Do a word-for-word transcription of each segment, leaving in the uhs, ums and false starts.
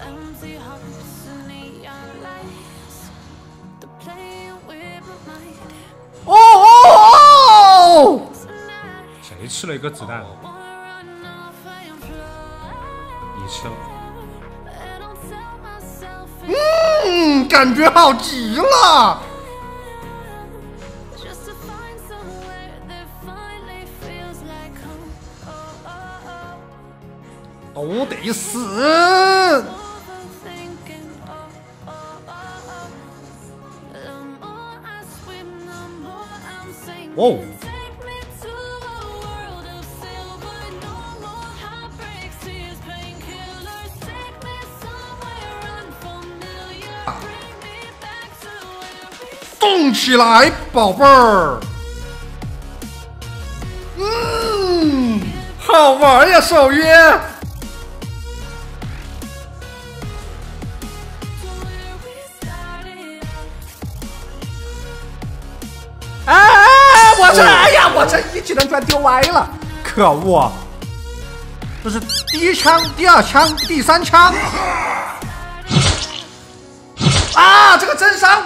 哦哦！谁吃了一个子弹？你吃了。 嗯，感觉好极了。都得死！哦，动起来，宝贝儿！嗯，好玩呀，守约。哎，我这，哎呀，我这一技能居然丢歪了，可恶！这是第一枪、第二枪、第三枪。啊，这个真伤！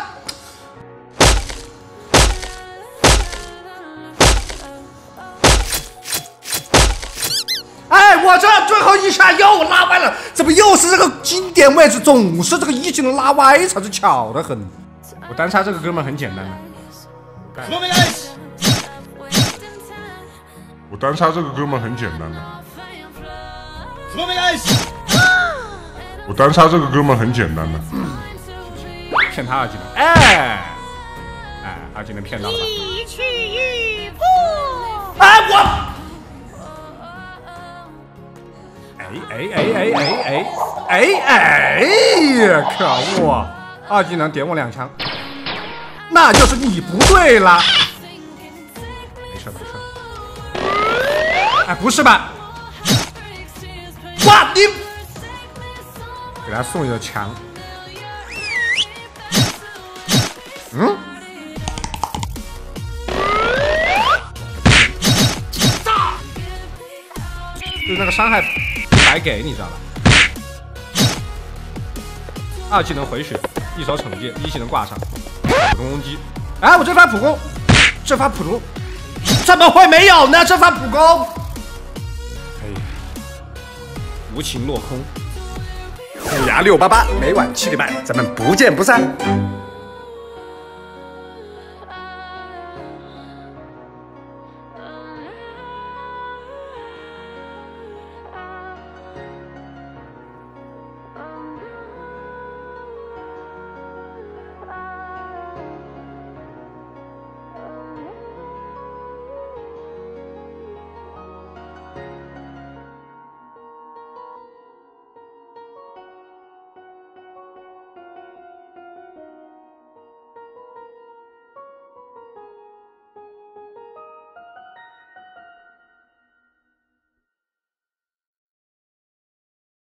哎，我这最后一下又拉歪了，怎么又是这个经典位置？总是这个一技能拉歪才是巧得很。 我单杀这个哥们很简单的。 我单杀这个哥们很简单的。我单杀这个哥们很简单的。 骗他二技能，哎，哎，二技能骗到了吧？ 一去一步。 哎，我。 哎哎哎哎哎哎哎哎！可恶，二技能点我两枪。 那就是你不对了。 没事没事。哎，不是吧？ 哇，你给他送一个枪。 嗯？ 就是那个伤害白给，你知道吧？二技能回血，一手惩戒，一技能挂上。普通攻击， 哎，我这发普攻，这发普攻，怎么会没有呢？这发普攻， 哎，无情落空。 虎牙六八八，每晚七点半，咱们不见不散。